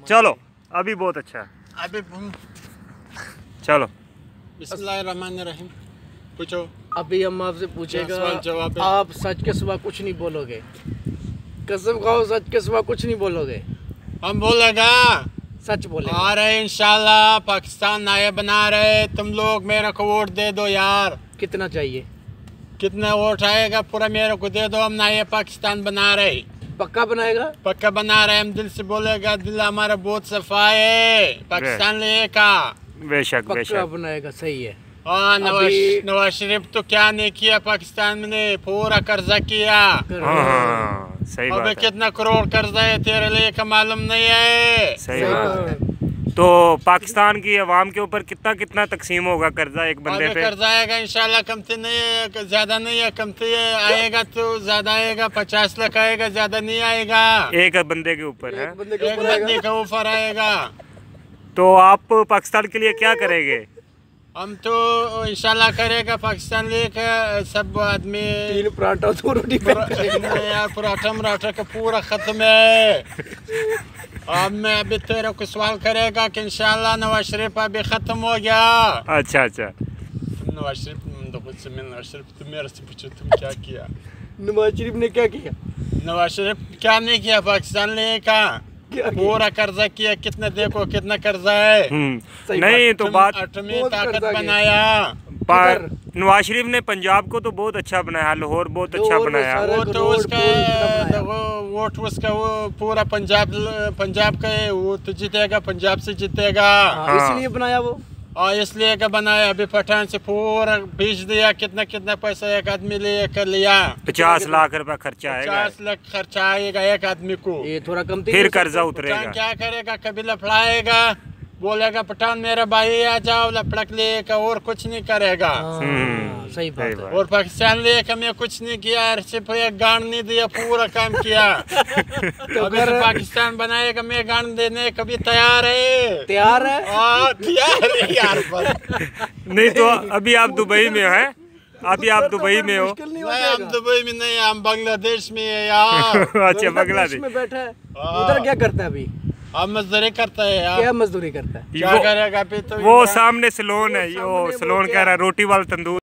चलो अभी बहुत अच्छा है। अभी चलो बिस्मिल्लाहिर्रहमानिर्रहीम पूछो। अभी हम आपसे पूछेगा, सवाल जवाब है। आप सच के सिवा कुछ नहीं बोलोगे। कसम खाओ, सच के सिवा कुछ नहीं बोलोगे। हम बोलेगा सच बोलेगा। आ रहे इंशाल्लाह, पाकिस्तान नाया बना रहे। तुम लोग मेरे को वोट दे दो यार। कितना चाहिए? कितना वोट आएगा पूरा मेरे को दे दो। हम नाया पाकिस्तान बना रहे। पक्का बनाएगा? पक्का बना रहे। हम दिल से बोलेगा, दिल हमारा बहुत सफा है। पाकिस्तान लेगा बेशक पक्का बेशक बनाएगा। सही है। हाँ, नवाज शरीफ तो क्या नहीं किया पाकिस्तान में, पूरा कर्जा किया। हाँ सही बात अबे है। कितना करोड़ कर्जा है तेरे लिए का मालूम नहीं है। सही बात है। तो पाकिस्तान की अवाम के ऊपर कितना कितना तकसीम होगा कर्जा एक बंदे पे? कर्जा आएगा इंशाल्लाह, कमती नहीं है, ज्यादा नहीं है, कमती है। आएगा तो ज्यादा आएगा, 50 लाख आएगा, ज्यादा नहीं आएगा। एक बंदे के ऊपर है? एक बंदे के ऊपर आएगा। तो आप पाकिस्तान के लिए क्या करेंगे? हम तो इंशाल्लाह करेगा पाकिस्तान लेकर सब आदमी। 3 पराठा 2 रोटी यार पराठा मराठा का पूरा खत्म है। अब मैं अभी तेरे को सवाल करेगा कि इंशाल्लाह नवाज शरीफ अभी खत्म हो गया। अच्छा अच्छा। नवाज शरीफ तुम मेरे से पूछो, तुम क्या किया? नवाज शरीफ ने क्या किया? नवाज शरीफ क्या नहीं किया पाकिस्तान लेका? पूरा कर्जा किया। कितना देखो कितना कर्जा है। नहीं तो बात ताकत बनाया। नवाज शरीफ ने पंजाब को तो बहुत अच्छा बनाया, लाहौर बहुत अच्छा बनाया। वो तो उसका वोट उसका वो पूरा पंजाब का है। वो तो जीतेगा, पंजाब से जीतेगा। इसलिए बनाया वो। और इसलिए का बनाया। अभी पठान से पूरा बेच दिया। कितना कितना पैसा एक आदमी ले कर लिया। 50 लाख रुपए खर्चा आएगा। 50 लाख खर्चा आएगा एक आदमी को। ये थोड़ा कम फिर कर्जा उतरेगा। क्या करेगा? कभी लफड़ाएगा, बोलेगा पठान मेरा भाई आ जाओ, लफड़क लेगा और कुछ नहीं करेगा। सही बात है। और पाकिस्तान लेकर मैं कुछ नहीं किया, सिर्फ एक गांड नहीं दिया, पूरा काम किया। तो अगर पाकिस्तान बनाएगा मैं गांड देने कभी तैयार है। तैयार है? तैयार है यार। नहीं तो अभी आप दुबई में हैं? अभी आप दुबई में हो? नहीं, हम दुबई में नहीं, हम बांग्लादेश में है यार। अच्छा बांग्लादेश में बैठा है। उधर क्या करता है अभी? अब मजदूरी करता है यार। क्या मजदूरी करता है? क्या करेगा अभी तो? वो सामने सलोन है, वो सलोन कह रहा है रोटी वाला तंदूर।